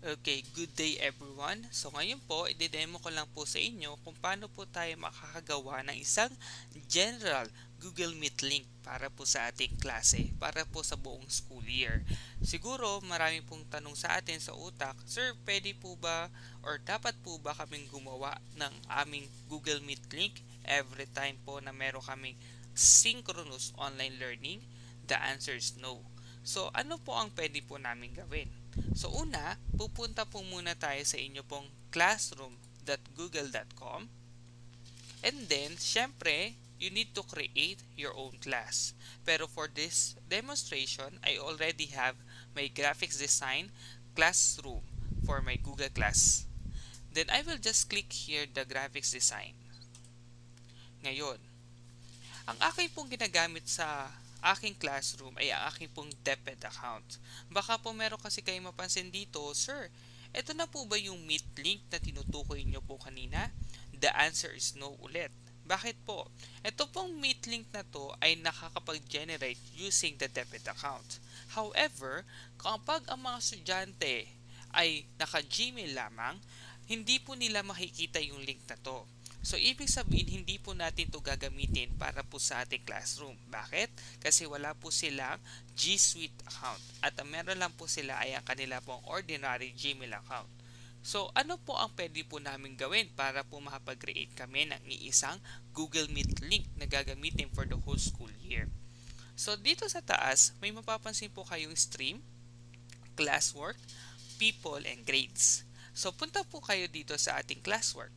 Okay, good day everyone. So ngayon po, i-demo ko lang po sa inyo kung paano po tayo makakagawa ng isang general Google Meet link para po sa ating klase, para po sa buong school year. Siguro marami pong tanong sa atin sa utak, Sir, pwede po ba or dapat po ba kaming gumawa ng aming Google Meet link every time po na meron kaming synchronous online learning? The answer is no. So ano po ang pwede po namin gawin? So una, pupunta po muna tayo sa inyo pong classroom.google.com, and then, syempre, you need to create your own class. Pero for this demonstration, I already have my graphics design classroom for my Google class. Then I will just click here the graphics design. Ngayon, ang aking pong ginagamit sa aking classroom ay ang aking pong DepEd account. Baka po meron kasi kayo mapansin dito, Sir, eto na po ba yung Meet link na tinutukoy nyo po kanina? The answer is no ulit. Bakit po? Ito pong Meet link na to ay nakakapag-generate using the DepEd account. However, kapag ang mga estudyante ay naka-Gmail lamang, hindi po nila makikita yung link na to. So, ibig sabihin, hindi po natin to gagamitin para po sa ating classroom. Bakit? Kasi wala po silang G Suite account. At ang meron lang po sila ay ang kanila pong ordinary Gmail account. So, ano po ang pwede po namin gawin para po makapag-create kami ng iisang Google Meet link na gagamitin for the whole school year? So, dito sa taas, may mapapansin po kayong stream, classwork, people, and grades. So, punta po kayo dito sa ating classwork.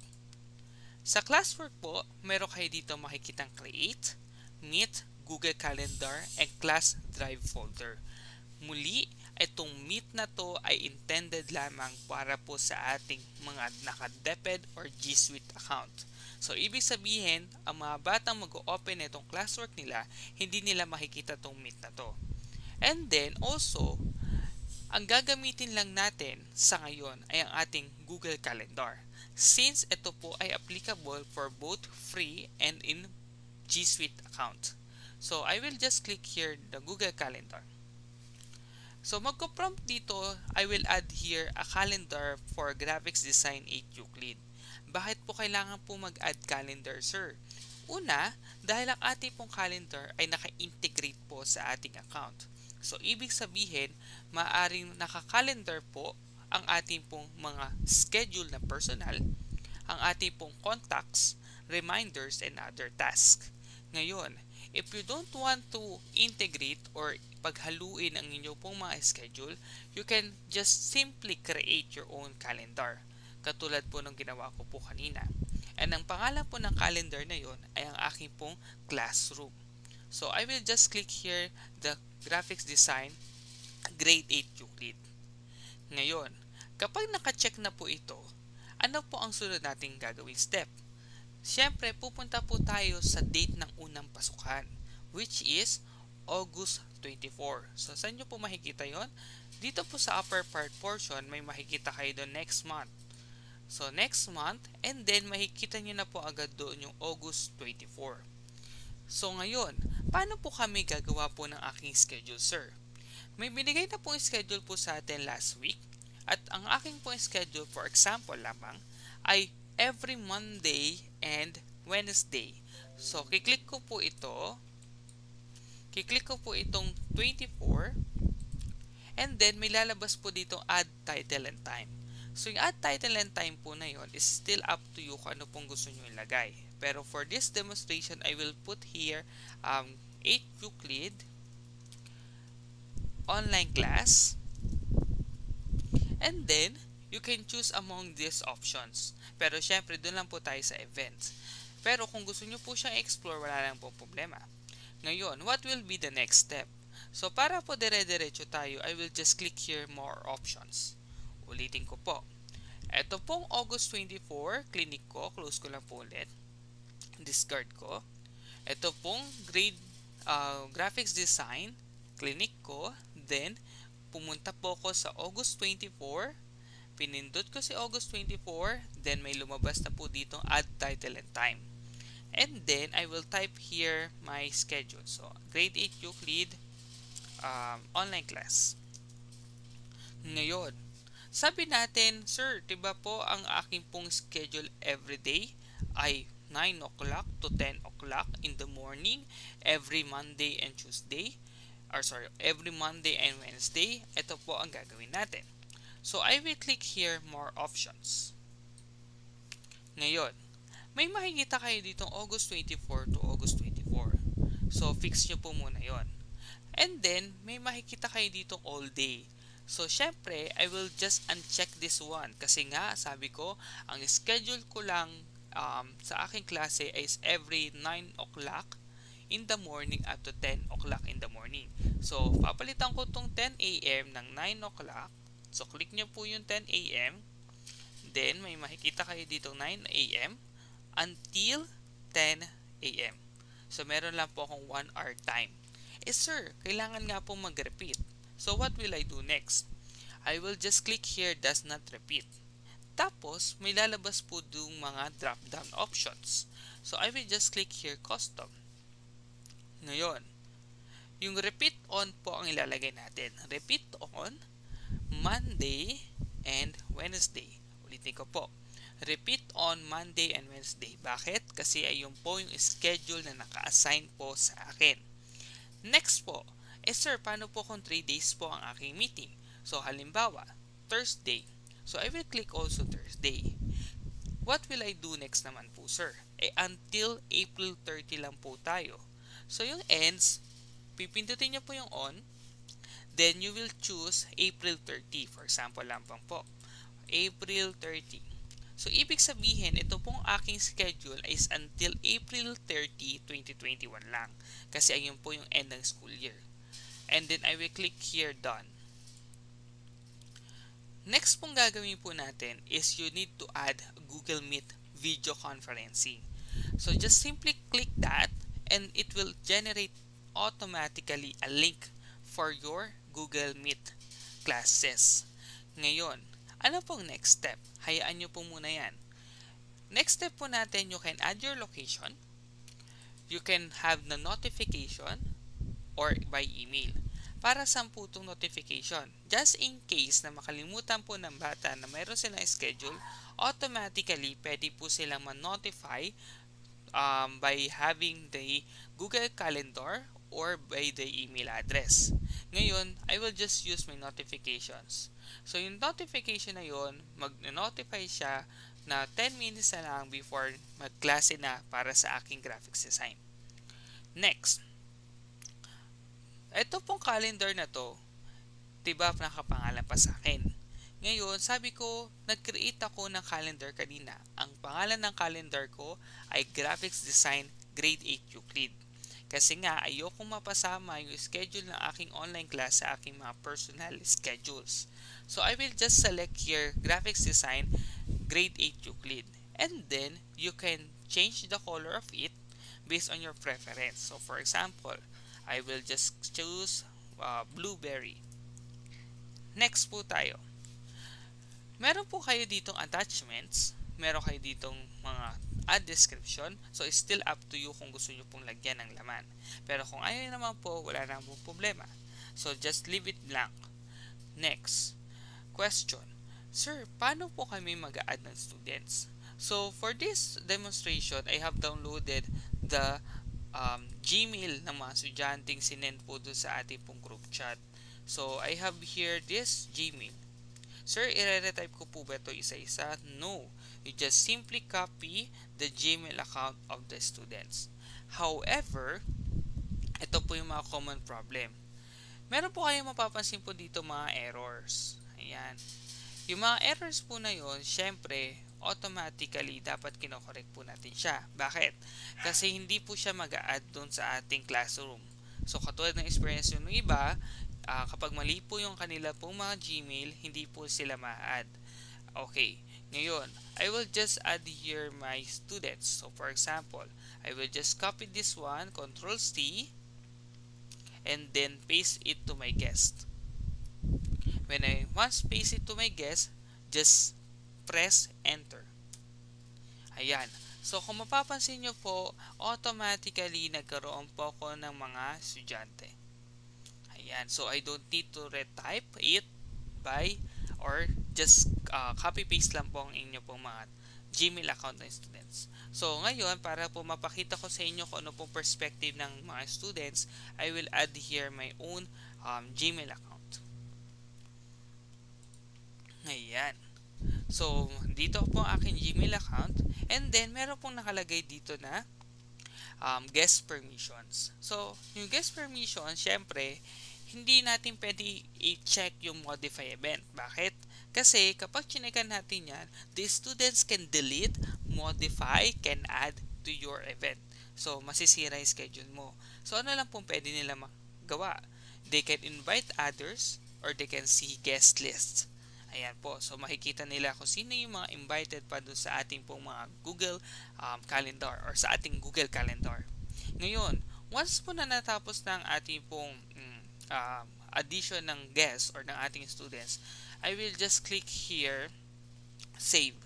Sa classwork po, meron kayo dito makikitang create, meet, Google Calendar, and class drive folder. Muli, itong meet na to ay intended lamang para po sa ating mga naka-DepEd or G Suite account. So, ibig sabihin, ang mga batang mag-open itong classwork nila, hindi nila makikita itong meet na to. And then, also, ang gagamitin lang natin sa ngayon ay ang ating Google Calendar. Since ito po ay applicable for both free and in G Suite account. So, I will just click here the Google Calendar. So, magko-prompt dito, I will add here a calendar for graphics design 8 Euclid. Bakit po kailangan po mag-add calendar, sir? Una, dahil ang ating pong calendar ay naka-integrate po sa ating account. So, ibig sabihin, maaaring naka-calendar po ang ating pong mga schedule na personal, ang ating pong contacts, reminders, and other tasks. Ngayon, if you don't want to integrate or paghaluin ang inyo pong mga schedule, you can just simply create your own calendar. Katulad po ng ginawa ko po kanina. And ang pangalan po ng calendar na yon ay ang aking pong classroom. So, I will just click here the graphics design grade 8 Euclid. Ngayon, kapag naka-check na po ito, ano po ang sunod nating gagawing step? Siyempre, pupunta po tayo sa date ng unang pasukan, which is August 24. So, saan nyo po makikita yon? Dito po sa upper part portion, may makikita kayo doon next month. So, next month, and then makikita nyo na po agad doon yung August 24. So, ngayon, paano po kami gagawa po ng aking schedule, sir? May binigay na pong schedule po sa atin last week, at ang aking pong schedule, for example lamang, ay every Monday and Wednesday. So, kiklik ko po ito, kiklik ko po itong 24, and then may lalabas po dito add title and time. So, yung add title and time po na yon is still up to you kung ano pong gusto nyo ilagay. Pero for this demonstration, I will put here 8 Euclid online class, and then you can choose among these options. Pero syempre, doon lang po tayo sa events. Pero kung gusto nyo po siyang explore, wala lang po problema. Ngayon, what will be the next step? So, para po dire-diretso tayo, I will just click here more options. Ulitin ko po. Ito pong August 24, clinic ko, close ko lang po ulit. Discard ko. Ito pong graphics design, clinic ko, then pumunta po ko sa August 24, pinindot ko si August 24, then may lumabas na po dito add title and time. And then, I will type here my schedule. So, grade 8 Euclid online class. Ngayon, Sabi natin, sir, diba po ang aking pong schedule everyday ay 9 o'clock to 10 o'clock in the morning, every Monday and Tuesday, or sorry, every Monday and Wednesday. Ito po ang gagawin natin. So, I will click here, more options. Ngayon, may makikita kayo ditong August 24 to August 24. So, fix nyo po muna yon. And then, may makikita kayo ditong all day. So, syempre, I will just uncheck this one. Kasi nga, sabi ko, ang schedule ko lang sa aking klase is every 9 o'clock in the morning up to 10 o'clock in the morning. So, papalitan ko itong 10 a.m. ng 9 o'clock. So, click nyo po yung 10 a.m. Then, may makikita kayo dito 9 a.m. until 10 a.m. So, meron lang po akong 1 hour time. Sir, kailangan nga pong mag-repeat. So, what will I do next? I will just click here, does not repeat. Tapos, may lalabas po yung mga drop-down options. So, I will just click here, custom. Ngayon, yung repeat on po ang ilalagay natin. Repeat on Monday and Wednesday. Ulitin ko po. Repeat on Monday and Wednesday. Bakit? Kasi ayun po yung schedule na naka-assign po sa akin. Next po, sir, paano po kung 3 days po ang aking meeting? So, halimbawa, Thursday. So, I will click also Thursday. What will I do next naman po, sir? Until April 30 lang po tayo. So, yung ends, pipindutin nyo po yung on. Then, you will choose April 30. For example lang po. April 30. So, ibig sabihin, ito pong aking schedule is until April 30, 2021 lang. Kasi ayun po yung end ng school year. And then, I will click here, done. Next pong gagawin po natin is you need to add Google Meet video conferencing. So, just simply click that and it will generate automatically a link for your Google Meet classes. Ngayon, ano pong next step? Hayaan nyo po muna yan. Next step po natin, you can add your location. You can have the notification or by email. Para saan po itong notification? Just in case na makalimutan po ng bata na mayroon silang schedule, automatically pwede po silang ma-notify by having the Google Calendar or by the email address. Ngayon, I will just use my notifications. So, yung notification na yon, mag-notify siya na 10 minutes na lang before magklase na para sa aking graphics design. Next, ito pong calendar na to, diba nakapangalan pa sa akin. Ngayon, sabi ko, nag-create ako ng calendar kanina. Ang pangalan ng calendar ko ay Graphics Design Grade 8 Euclid. Kasi nga, ayokong mapasama yung schedule ng aking online class sa aking mga personal schedules. So, I will just select here Graphics Design Grade 8 Euclid. And then, you can change the color of it based on your preference. So, for example, I will just choose blueberry. Next po tayo. Meron po kayo ditong attachments. Meron kayo ditong mga add description. So, it's still up to you kung gusto nyo pong lagyan ng laman. Pero kung ayaw naman po, wala naman po problema. So, just leave it blank. Next. Question. Sir, paano po kami mag-add ng students? So, for this demonstration, I have downloaded the Gmail ng mga estudyanteng sinend po doon sa ating pong group chat. So, I have here this Gmail. Sir, i-retype ko po ba ito isa-isa? No. You just simply copy the Gmail account of the students. However, ito po yung mga common problem. Meron po kayong mapapansin po dito mga errors. Ayan. Yung mga errors po na yun, syempre, automatically dapat kinokorek po natin siya. Bakit? Kasi hindi po siya mag-a-add doon sa ating classroom. So, katulad ng experience yung iba, kapag mali po yung kanila pong mga Gmail, hindi po sila ma-add. Okay. Ngayon, I will just add here my students. So, for example, I will just copy this one, Ctrl-C, and then paste it to my guest. When I once paste it to my guest, just press enter. Ayan. So, kung mapapansin nyo po, automatically nagkaroon po ako ng mga estudyante. Ayan. So, I don't need to retype it by or just copy-paste lang po ang inyo pong mga Gmail account ng students. So, ngayon, para po mapakita ko sa inyo kung ano pong perspective ng mga students, I will add here my own Gmail account. Ayan. So, dito po ang aking Gmail account. And then, meron pong nakalagay dito na guest permissions. So, yung guest permissions, syempre, hindi natin pwede i-check yung modify event. Bakit? Kasi kapag chinekan natin yan, the students can delete, modify, can add to your event. So, masisira yung schedule mo. So, ano lang pong pwede nila magawa? They can invite others or they can see guest lists. Ayan po. So, makikita nila kung sino yung mga invited pa doon sa ating pong mga Google Calendar or sa ating Google Calendar. Ngayon, once po na natapos ng ating pong addition ng guests or ng ating students, I will just click here, save.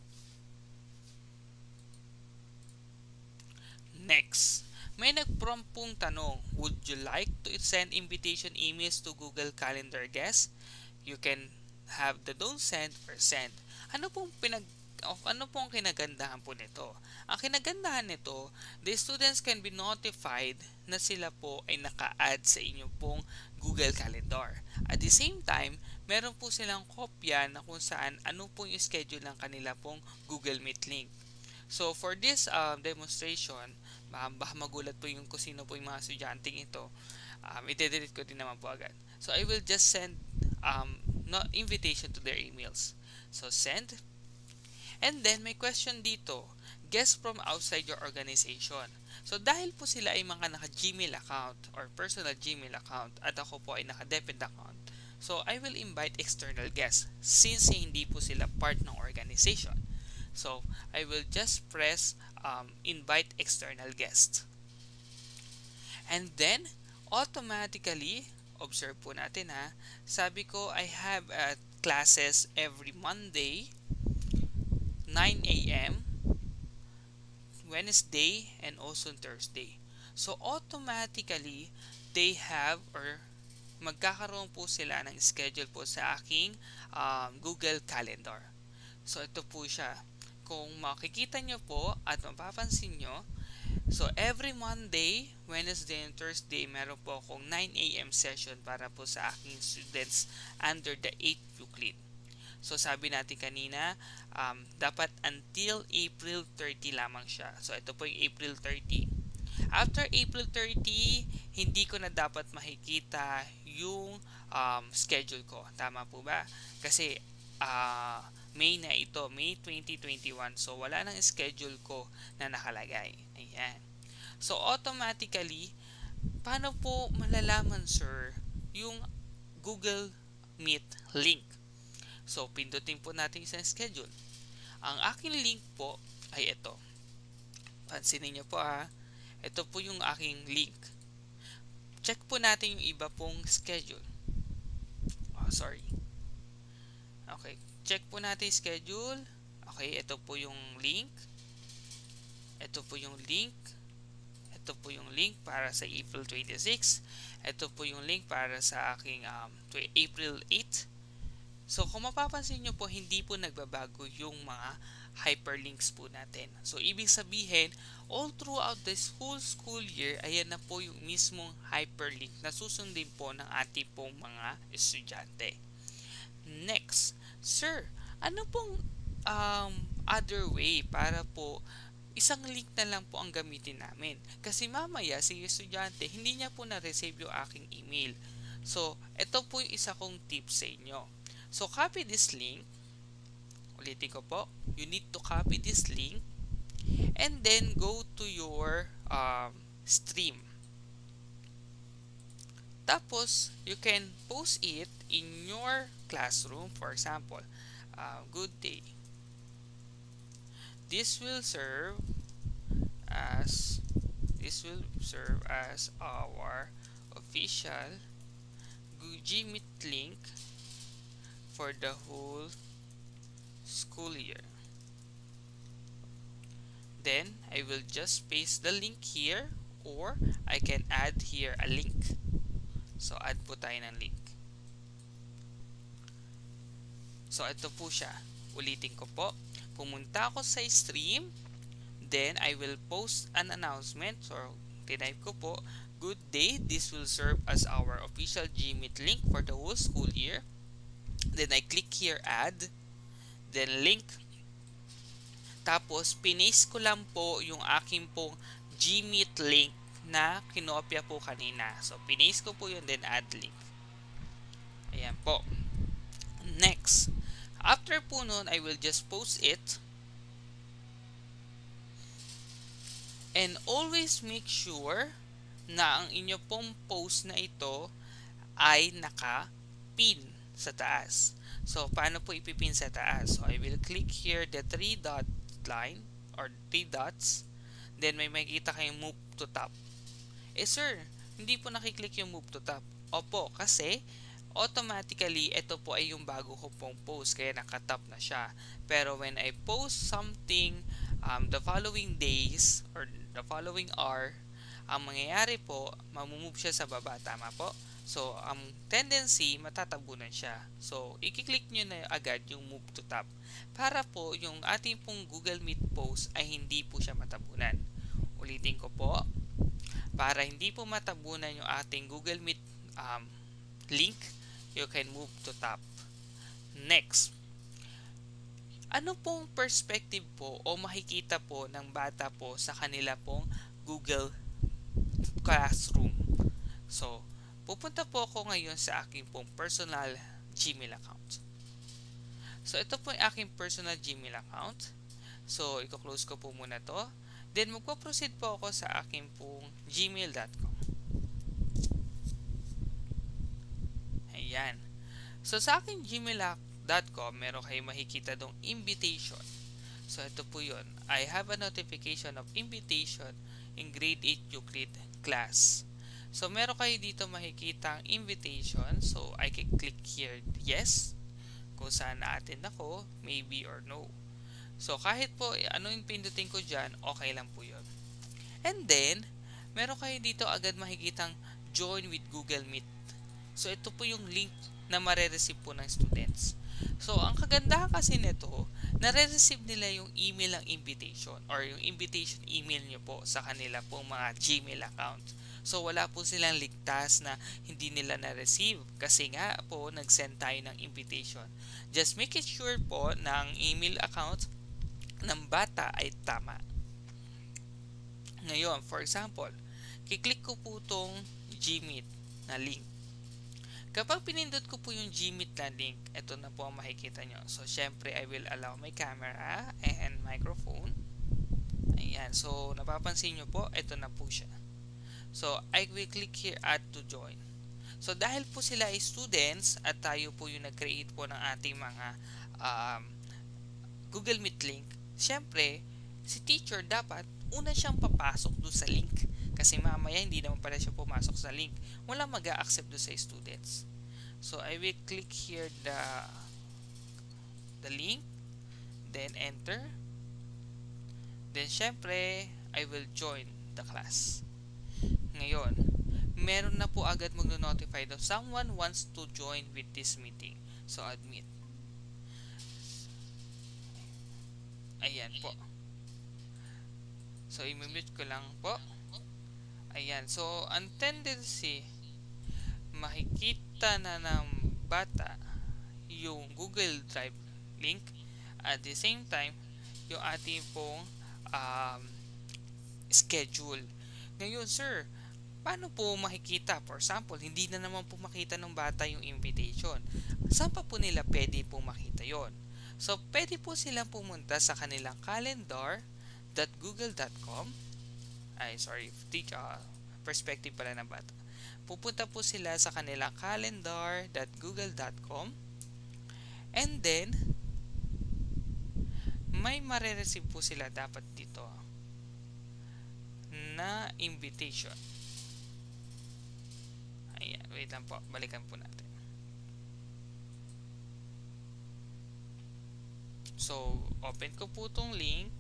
Next, may nag-prompt pong tanong, would you like to send invitation emails to Google Calendar guests? You can have the don't send or send. Ano pong kinagandahan po nito? Ang kinagandahan nito, the students can be notified na sila po ay naka-add sa inyong pong Google Calendar. At the same time, meron po silang kopya na kung saan ano po yung schedule ng kanila pong Google Meet link. So, for this demonstration, baka magulat po yung kung sino po yung mga estudyanteng ito. I-delete ko din naman po agad. So, I will just send invitation to their emails. So, send. And then, may question dito. Guests from outside your organization. So, dahil po sila ay mga naka-Gmail account or personal Gmail account at ako po ay naka-depend account. So, I will invite external guests since hindi po sila part ng organization. So, I will just press invite external guests. And then, automatically, observe po natin ha, sabi ko I have classes every Monday, 9 a.m., Wednesday, and also Thursday. So, automatically, they have or magkakaroon po sila ng schedule po sa aking Google Calendar. So, ito po siya. Kung makikita nyo po at mapapansin nyo, so every Monday, Wednesday, and Thursday, meron po akong 9 a.m. session para po sa aking students under the 8th Euclid. So, sabi natin kanina, dapat until April 30 lamang siya. So, ito po yung April 30. After April 30, hindi ko na dapat makikita yung schedule ko. Tama po ba? Kasi, May na ito, May 2021. So, wala nang schedule ko na nakalagay. Ayan. So, automatically, paano po malalaman, sir, yung Google Meet link? So, pindutin po natin isang schedule. Ang aking link po ay ito. Pansinin nyo po ha. Ito po yung aking link. Check po natin yung iba pong schedule. Sorry. Okay. Check po natin yung schedule. Okay. Ito po yung link. Ito po yung link. Ito po yung link para sa April 26. Ito po yung link para sa aking April 8. So, kung mapapansin nyo po, hindi po nagbabago yung mga hyperlinks po natin. So, ibig sabihin, all throughout this whole school year, ayan na po yung mismong hyperlink na susundin po ng ating pong mga estudyante. Next, sir, ano pong other way para po isang link na lang po ang gamitin namin? Kasi mamaya, si estudyante, hindi niya po na-receive yung aking email. So, ito po yung isa kong tip sa inyo. So, copy this link. Ulitin ko po. You need to copy this link and then go to your stream. Tapos, you can post it in your classroom. For example, good day. This will serve as our official GMeet link for the whole school year. Then, I will just paste the link here or I can add here a link. So, add po tayo ng link. So, ito po siya. Ulitin ko po. Pumunta ako sa stream. Then, I will post an announcement. So, tinype ko po, "Good day, this will serve as our official GMeet link for the whole school year." Then, I click here, add. Then, link. Tapos, pinis ko lang po yung aking pong GMeet link na kinopya po kanina. So, pinis ko po yun, then add link. Ayan po. Next. After po nun, I will just post it. And always make sure na ang inyo pong post na ito ay naka-pin sa taas. So, paano po ipipin sa taas? So, I will click here the 3 dot line or 3 dots. Then, may makikita kayong move to top. Sir, hindi po nakiklik yung move to top. Opo, kasi automatically, ito po ay yung bago ko pong post. Kaya nakatap na siya. Pero when I post something the following days or the following hour, ang mangyayari po, mamumove siya sa baba. Tama po? So, ang tendency, matatabunan siya. So, i-click nyo na agad yung move to top para po yung ating pong Google Meet post ay hindi po siya matabunan. Ulitin ko po, para hindi po matabunan yung ating Google Meet link, you can move to top. Next, ano pong perspective po o makikita po ng bata po sa kanila pong Google Classroom? So, pupunta po ako ngayon sa aking pong personal Gmail account. So, ito po yung aking personal Gmail account. So, i-close ko po muna to. Then, magpo-proceed po ako sa aking pong gmail.com. Ayan. So, sa aking gmail.com, meron kayong makikita dong invitation. So, ito po yun. I have a notification of invitation in grade 8 Euclid class. So, meron kayo dito makikita ang invitation. So, I can click here, yes. Kung saan na-attend ako, maybe or no. So, kahit po ano yung pindutin ko dyan, okay lang po yun. And then, meron kayo dito agad makikitang join with Google Meet. So, ito po yung link na mare-receive po ng students. So, ang kagandahan kasi nito, nare-receive nila yung email ng invitation or yung invitation email nyo po sa kanila pong mga Gmail account. So, wala po silang ligtas na hindi nila na-receive kasi nga po nag-send tayo ng invitation. Just make it sure po na ang email account ng bata ay tama. Ngayon, for example, kiklik ko po itong GMeet na link. Kapag pinindot ko po yung GMeet na link, ito na po ang makikita nyo. So, syempre, I will allow my camera and microphone. Ayan. So, napapansin nyo po, ito na po siya. So, I will click here, add to join. So, dahil po sila ay students at tayo po yung nag-create po ng ating mga Google Meet link, syempre, si teacher dapat una siyang papasok doon sa link. Kasi mamaya hindi naman pala siya pumasok sa link. Wala mag-a-accept doon sa students. So, I will click here the link. Then, enter. Then, syempre, I will join the class. Ngayon, meron na po agad mag-notify daw, someone wants to join with this meeting. So, admit. Ayan po. So, i-mute ko lang po. Ayan. So, ang tendency, makikita na ng bata yung Google Drive link at the same time, yung ating pong schedule. Ngayon, sir, paano po makikita? For example, hindi na naman po makita ng bata yung invitation. Saan pa po nila pwede po makita yon? So, pwede po silang pumunta sa kanilang calendar.google.com. Perspective pala ng bata. Pupunta po sila sa kanilang calendar.google.com and then, may mare-receive po sila dapat dito na invitation. Ayan, wait lang po. Balikan po natin. So, open ko po itong link.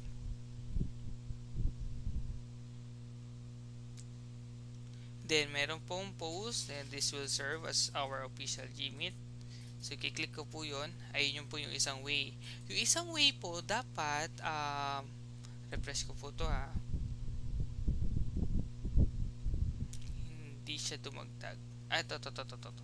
Then, meron pong post and this will serve as our official GMeet. So, i-click ko po yun. Ayun yung po yung isang way. Yung isang way po, dapat, refresh ko po to ha. Hindi siya dumagdag. Ah, ito.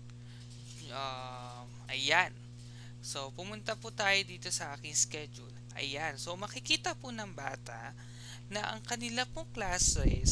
Ayan. So, pumunta po tayo dito sa aking schedule. Ayan. So, makikita po ng bata na ang kanila pong klase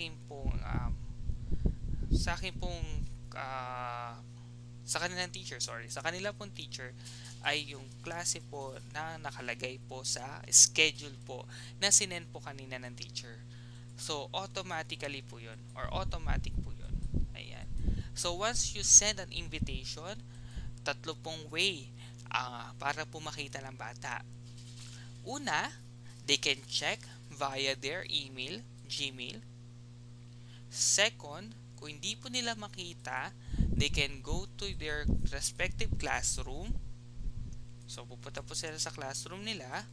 sa aking pong uh, sa kanilang teacher, sorry, sa kanila pong teacher ay yung klase po na nakalagay po sa schedule po na sinend po kanina ng teacher. So, automatically po yun or automatic po yun. Ayan. So, once you send an invitation, tatlo pong way para po makita ng bata. Una, they can check via their email, Gmail. Second, kung hindi po nila makita, they can go to their respective classroom. So, pupunta po sila sa classroom nila.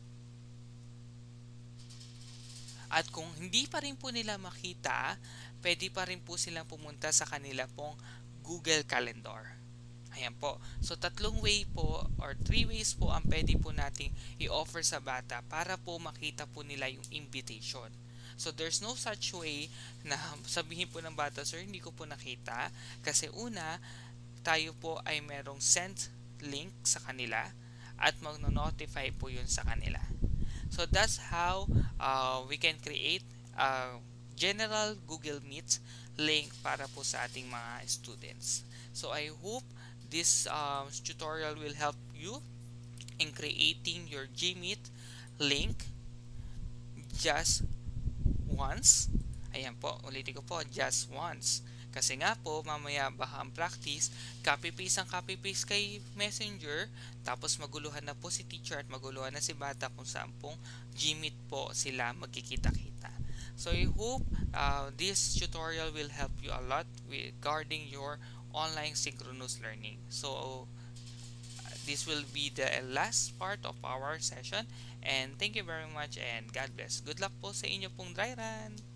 At kung hindi pa rin po nila makita, pwede pa rin po silang pumunta sa kanila pong Google Calendar. Ayan po. So, tatlong way po or three ways po ang pwede po nating i-offer sa bata para po makita po nila yung invitation. So, there's no such way na sabihin po ng bata, sir, hindi ko po nakita. Kasi una, tayo po ay merong send link sa kanila at magno-notify po yun sa kanila. So, that's how we can create a general Google Meet link para po sa ating mga students. So, I hope this tutorial will help you in creating your GMeet link just once. Ayan po, ulitin ko po, just once. Kasi nga po, mamaya baka ang practice, copy paste kay Messenger, tapos maguluhan na po si teacher at maguluhan na si bata kung saan pong GMeet po sila magkikita-kita. So I hope this tutorial will help you a lot regarding your online synchronous learning. So this will be the last part of our session and thank you very much and God bless. Good luck po sa inyo pong dry run!